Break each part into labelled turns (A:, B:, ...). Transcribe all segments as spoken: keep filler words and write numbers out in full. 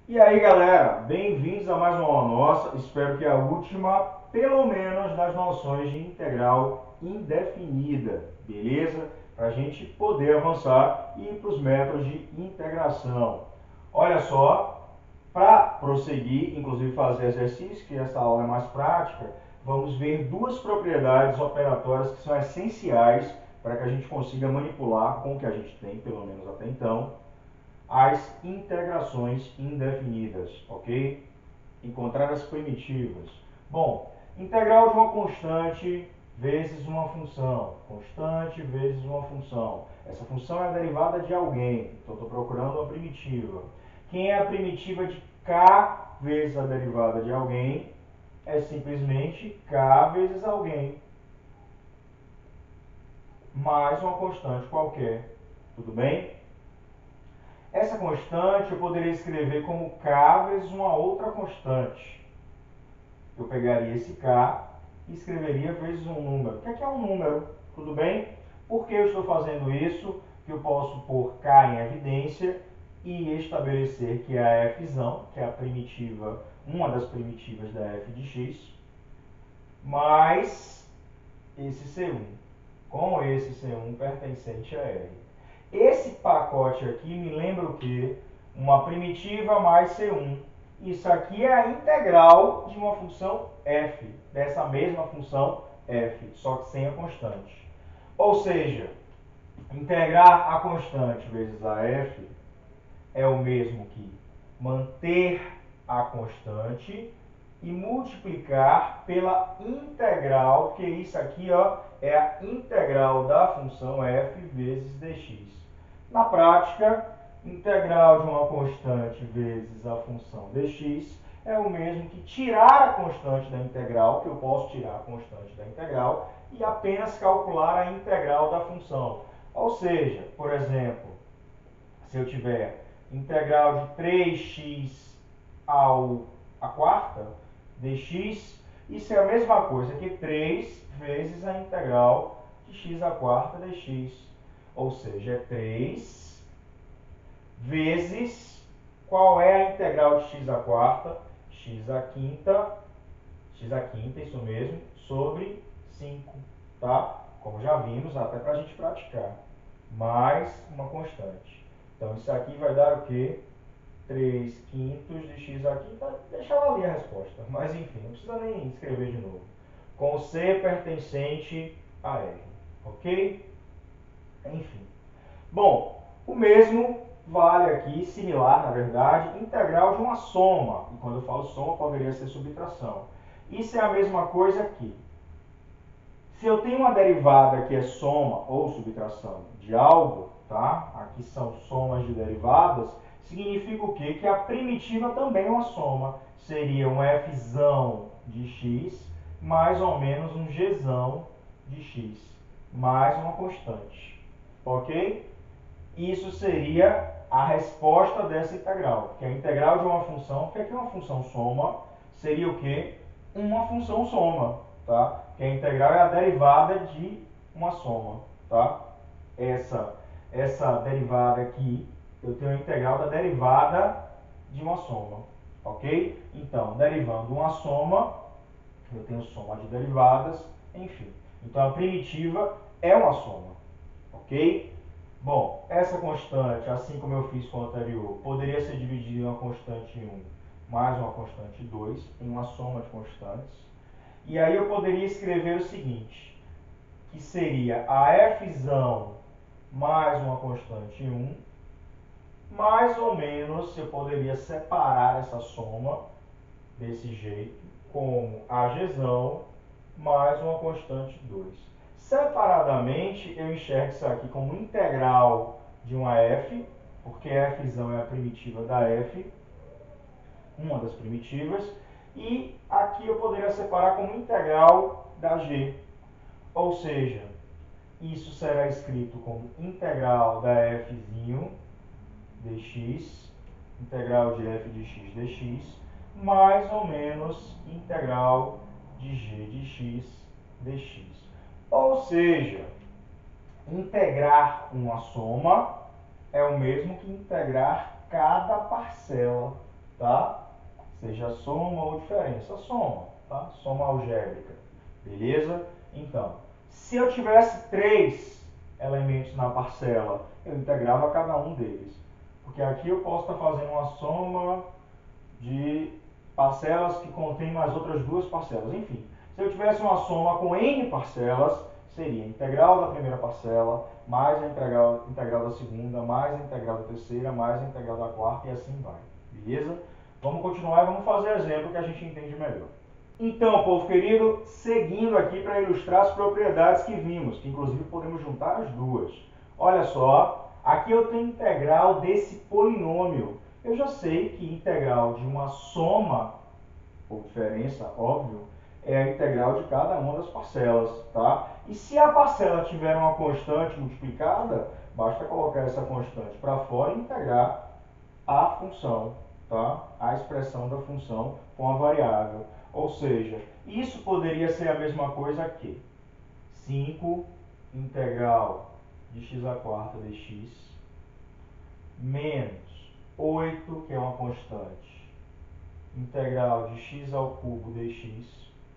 A: E aí, galera, bem-vindos a mais uma aula nossa. Espero que a última, pelo menos, das noções de integral indefinida, beleza? Para a gente poder avançar e ir para os métodos de integração. Olha só, para prosseguir, inclusive fazer exercício, que essa aula é mais prática, vamos ver duas propriedades operatórias que são essenciais para que a gente consiga manipular com o que a gente tem, pelo menos até então, as integrações indefinidas, ok? Encontrar as primitivas. Bom, integral de uma constante vezes uma função. Constante vezes uma função. Essa função é a derivada de alguém, então estou procurando uma primitiva. Quem é a primitiva de k vezes a derivada de alguém? É simplesmente k vezes alguém, mais uma constante qualquer. Tudo bem? Essa constante eu poderia escrever como k vezes uma outra constante. Eu pegaria esse k e escreveria vezes um número. O que é, que é um número? Tudo bem? Por que eu estou fazendo isso? Que eu posso pôr k em evidência e estabelecer que a f, que é a primitiva, uma das primitivas da f de x, mais esse c um, com esse c um pertencente a R. Esse pacote aqui me lembra o quê? Uma primitiva mais c um. Isso aqui é a integral de uma função f, dessa mesma função f, só que sem a constante. Ou seja, integrar a constante vezes a f é o mesmo que manter a constante e multiplicar pela integral, porque isso aqui ó, é a integral da função f vezes dx. Na prática, integral de uma constante vezes a função dx é o mesmo que tirar a constante da integral, que eu posso tirar a constante da integral, e apenas calcular a integral da função. Ou seja, por exemplo, se eu tiver integral de três x ao a quarta dx, isso é a mesma coisa que três vezes a integral de x à quarta dx. Ou seja, é três vezes, qual é a integral de x à quarta? X à quinta, x à quinta, isso mesmo, sobre cinco, tá? Como já vimos, até para a gente praticar. Mais uma constante. Então, isso aqui vai dar o quê? três quintos de x à quinta. Deixa ela ali a resposta. Mas, enfim, não precisa nem escrever de novo. Com C pertencente a R. Ok? Enfim. Bom, o mesmo vale aqui, similar, na verdade, integral de uma soma. E quando eu falo soma, poderia ser subtração. Isso é a mesma coisa aqui. Se eu tenho uma derivada que é soma ou subtração de algo, tá? Aqui são somas de derivadas, significa o quê? Que a primitiva também é uma soma. Seria um f de x mais ou menos um g de x, mais uma constante. Ok? Isso seria a resposta dessa integral. Porque a integral de uma função, o que é uma função soma? Seria o quê? Uma função soma, tá? Que a integral é a derivada de uma soma, tá? Essa, essa derivada aqui, eu tenho a integral da derivada de uma soma, ok? Então, derivando uma soma, eu tenho soma de derivadas, enfim. Então, a primitiva é uma soma, ok? Bom, essa constante, assim como eu fiz com o anterior, poderia ser dividida em uma constante um mais uma constante dois, em uma soma de constantes. E aí eu poderia escrever o seguinte, que seria a f mais uma constante um, mais ou menos eu poderia separar essa soma desse jeito, como a g mais uma constante dois. Separadamente, eu enxergo isso aqui como integral de uma f, porque f é a primitiva da f, uma das primitivas, e aqui eu poderia separar como integral da g. Ou seja, isso será escrito como integral da f dx, integral de f de x dx, mais ou menos integral de g de x dx. Ou seja, integrar uma soma é o mesmo que integrar cada parcela. tá? Seja soma ou diferença, soma, tá? Soma algébrica, beleza? Então, se eu tivesse três elementos na parcela, eu integrava cada um deles. Porque aqui eu posso estar fazendo uma soma de parcelas que contém mais outras duas parcelas. Enfim, se eu tivesse uma soma com N parcelas, seria a integral da primeira parcela, mais a integral, integral da segunda, mais a integral da terceira, mais a integral da quarta e assim vai. Beleza? Vamos continuar e vamos fazer exemplo que a gente entende melhor. Então, povo querido, seguindo aqui para ilustrar as propriedades que vimos, que inclusive podemos juntar as duas. Olha só, aqui eu tenho integral desse polinômio. Eu já sei que integral de uma soma, ou diferença, óbvio, é a integral de cada uma das parcelas, tá? E se a parcela tiver uma constante multiplicada, basta colocar essa constante para fora e integrar a função, tá? A expressão da função com a variável. Ou seja, isso poderia ser a mesma coisa que cinco integral de x à quarta dx menos oito, que é uma constante, integral de x ao cubo dx,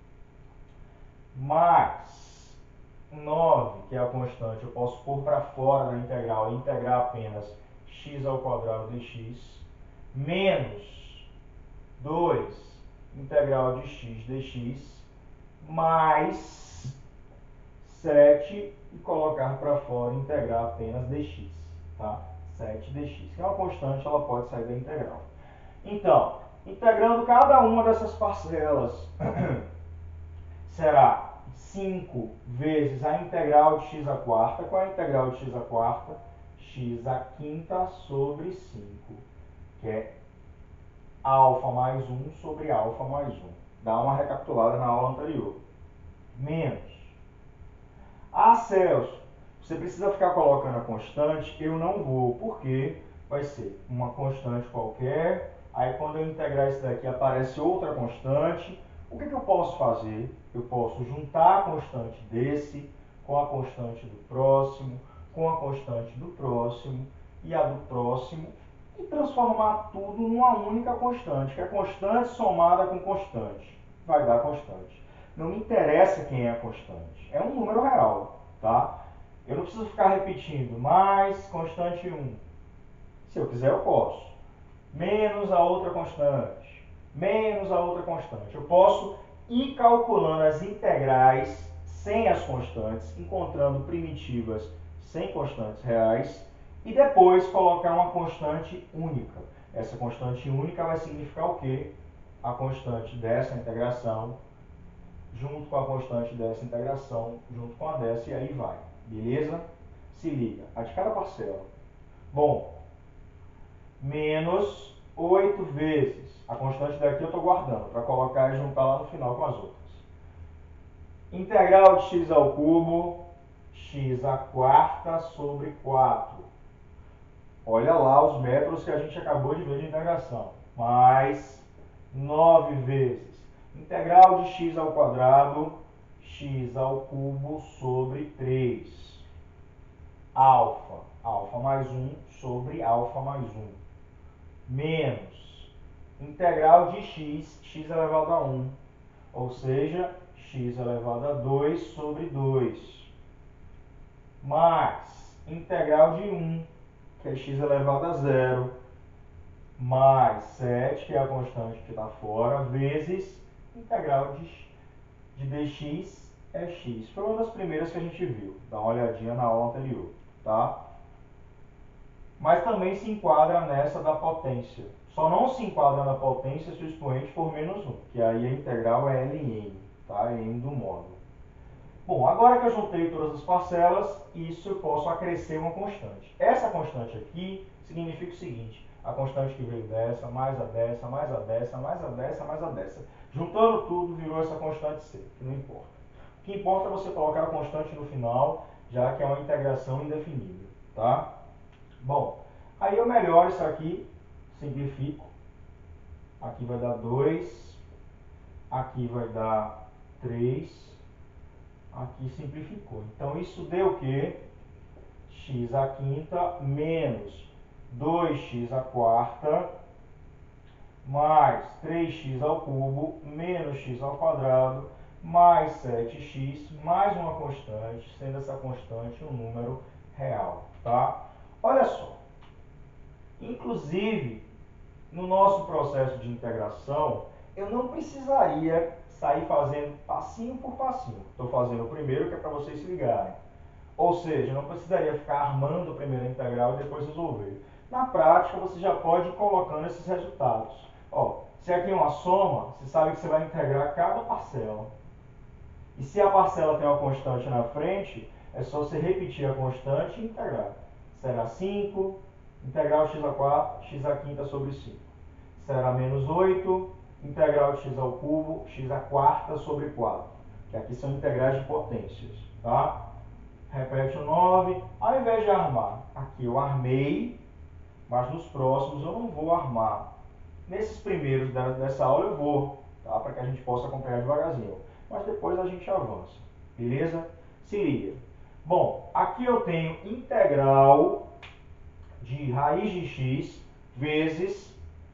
A: mais nove, que é a constante, eu posso pôr para fora da integral e integrar apenas x ao quadrado dx, menos dois, integral de x dx, mais sete, e colocar para fora e integrar apenas dx, tá? sete dx, que é uma constante, ela pode sair da integral. Então, integrando cada uma dessas parcelas, será cinco vezes a integral de x à quarta. Qual é a integral de x à quarta? X à quinta sobre cinco, que é alfa mais um sobre alfa mais um. Dá uma recapitulada na aula anterior. Menos. Ah, Celso, você precisa ficar colocando a constante? Eu não vou, porque vai ser uma constante qualquer. Aí quando eu integrar isso daqui aparece outra constante. O que, que eu posso fazer? Eu posso juntar a constante desse com a constante do próximo, com a constante do próximo e a do próximo, e transformar tudo numa única constante, que é constante somada com constante. Vai dar constante. Não me interessa quem é a constante. É um número real, tá? Eu não preciso ficar repetindo mais constante um. Se eu quiser, eu posso. Menos a outra constante. Menos a outra constante. Eu posso ir calculando as integrais sem as constantes, encontrando primitivas sem constantes reais, e depois colocar uma constante única. Essa constante única vai significar o quê? A constante dessa integração junto com a constante dessa integração, junto com a dessa, e aí vai. Beleza? Se liga. A de cada parcela. Bom, menos oito vezes. A constante daqui eu estou guardando para colocar e juntar lá no final com as outras. Integral de x ao cubo, x à quarta sobre quatro. Olha lá os métodos que a gente acabou de ver de integração. Mais nove vezes. Integral de x ao quadrado, x ao cubo sobre três. Alfa, alfa mais um sobre alfa mais um. Menos integral de x, x elevado a um. Ou seja, x elevado a dois sobre dois. Mais integral de um, que é x elevado a zero. Mais sete, que é a constante que está fora, vezes integral de, de dx é x. Foi uma das primeiras que a gente viu. Dá uma olhadinha na aula anterior, tá? Mas também se enquadra nessa da potência. Só não se enquadra na potência se o expoente for menos um, que aí a integral é L em N, tá? É N do módulo. Bom, agora que eu juntei todas as parcelas, isso eu posso acrescer uma constante. Essa constante aqui significa o seguinte: a constante que veio dessa, mais a dessa, mais a dessa, mais a dessa, mais a dessa. Juntando tudo, virou essa constante C, que não importa. O que importa é você colocar a constante no final, já que é uma integração indefinida, tá? Bom, aí eu melhoro isso aqui, simplifico. Aqui vai dar dois, aqui vai dar três, aqui simplificou. Então isso deu o quê? X à quinta menos dois x à quarta mais três x ao cubo menos x ao quadrado mais sete x mais uma constante, sendo essa constante um número real, tá? Olha só, inclusive, no nosso processo de integração, eu não precisaria sair fazendo passinho por passinho. Estou fazendo o primeiro, que é para vocês se ligarem. Ou seja, não precisaria ficar armando a primeira integral e depois resolver. Na prática, você já pode ir colocando esses resultados. Ó, se aqui é uma soma, você sabe que você vai integrar cada parcela. E se a parcela tem uma constante na frente, é só você repetir a constante e integrar. Será cinco, integral x a quatro, x a quinta sobre cinco. Será menos oito, integral de x ao cubo, x a quarta sobre quatro. Que aqui são integrais de potências, tá? Repete o nove. Ao invés de armar, aqui eu armei, mas nos próximos eu não vou armar. Nesses primeiros dessa aula eu vou, tá? Para que a gente possa acompanhar devagarzinho. Mas depois a gente avança, beleza? Se liga. Bom, aqui eu tenho integral de raiz de x vezes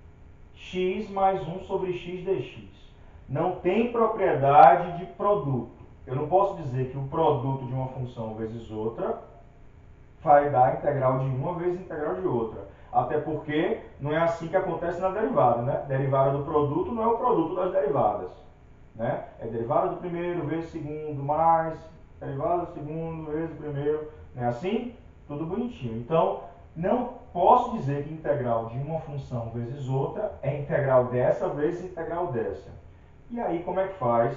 A: x mais um sobre x dx. Não tem propriedade de produto. Eu não posso dizer que o produto de uma função vezes outra vai dar integral de uma vezes integral de outra. Até porque não é assim que acontece na derivada, né? Derivada do produto não é o produto das derivadas, né? É derivada do primeiro vezes segundo mais derivada do segundo vezes primeiro. Não é assim? Tudo bonitinho. Então, não posso dizer que integral de uma função vezes outra é integral dessa vezes integral dessa. E aí, como é que faz?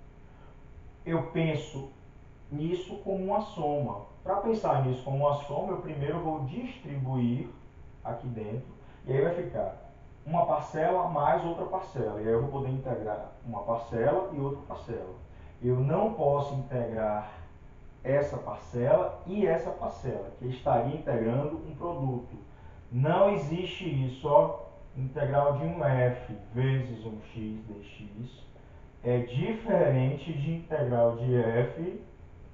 A: Eu penso nisso como uma soma. Para pensar nisso como uma soma, eu primeiro vou distribuir aqui dentro, e aí vai ficar uma parcela mais outra parcela, e aí eu vou poder integrar uma parcela e outra parcela. Eu não posso integrar essa parcela e essa parcela, que estaria integrando um produto. Não existe isso, ó. Integral de um f vezes um x dx é diferente de integral de f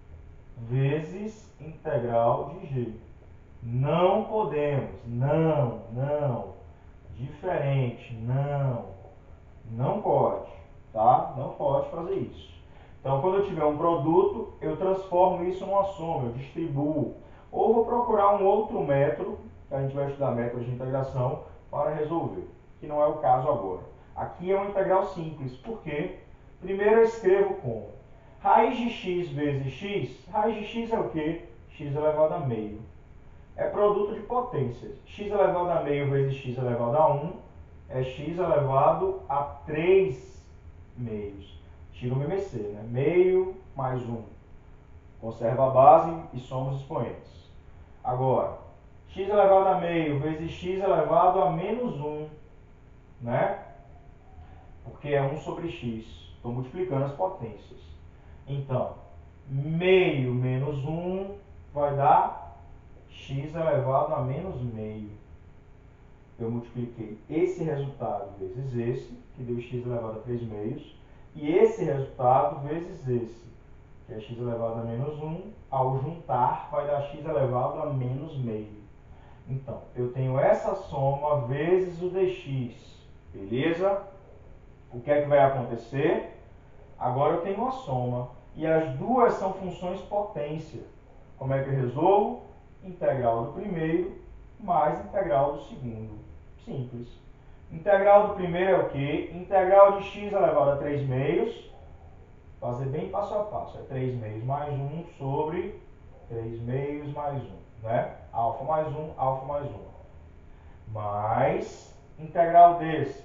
A: vezes integral de g. Não podemos, não, não, diferente, não, não pode, tá? Não pode fazer isso. Então, quando eu tiver um produto, eu transformo isso numa soma, eu distribuo. Ou vou procurar um outro método, que a gente vai estudar métodos de integração, para resolver, que não é o caso agora. Aqui é uma integral simples, porque primeiro eu escrevo como raiz de x vezes x. Raiz de x é o quê? X elevado a meio. É produto de potências. X elevado a meio vezes x elevado a um é x elevado a três meios. Tira o M M C, né? Meio mais um. Conserva a base e soma os expoentes. Agora, x elevado a meio vezes x elevado a menos um, né? Porque é um sobre x. Estou multiplicando as potências. Então, meio menos um vai dar x elevado a menos meio. Eu multipliquei esse resultado vezes esse, que deu x elevado a três meios, e esse resultado vezes esse, que é x elevado a menos um, ao juntar vai dar x elevado a menos meio. Então, eu tenho essa soma vezes o dx, beleza? O que é que vai acontecer? Agora eu tenho uma soma, e as duas são funções potência. Como é que eu resolvo? Integral do primeiro mais integral do segundo. Simples. Integral do primeiro é o quê? Integral de x elevado a três meios. Fazer bem passo a passo. É três meios mais um sobre três meios mais um. Né? Alfa mais um, alfa mais um. Mais integral desse.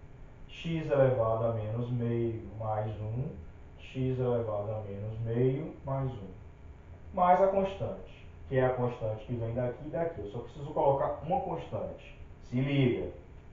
A: X elevado a menos meio mais um. X elevado a menos meio mais um. Mais a constante, que é a constante que vem daqui e daqui. Eu só preciso colocar uma constante. Se liga.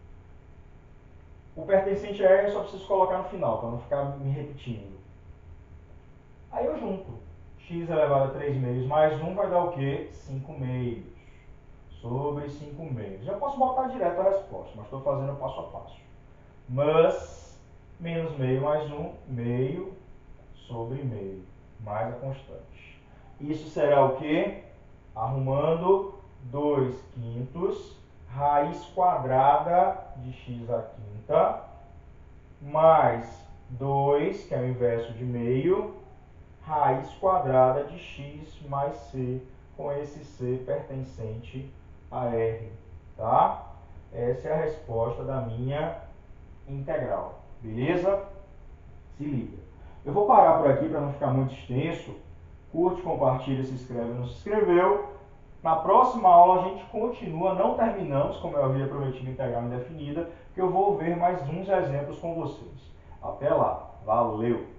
A: O pertencente a R eu só preciso colocar no final, para não ficar me repetindo. Aí eu junto. X elevado a três meios mais um vai dar o quê? cinco meios. Sobre cinco meios. Já posso botar direto a resposta, mas estou fazendo passo a passo. Mas, menos meio mais um, meio sobre meio. Mais a constante. Isso será o quê? Arrumando dois quintos raiz quadrada de x à quinta, mais dois, que é o inverso de meio, raiz quadrada de x mais c, com esse c pertencente a R, tá? Essa é a resposta da minha integral, beleza? Se liga. Eu vou parar por aqui para não ficar muito extenso. Curte, compartilha, se inscreve, não se inscreveu. Na próxima aula a gente continua, não terminamos, como eu havia prometido, integral indefinida, que eu vou ver mais uns exemplos com vocês. Até lá, valeu!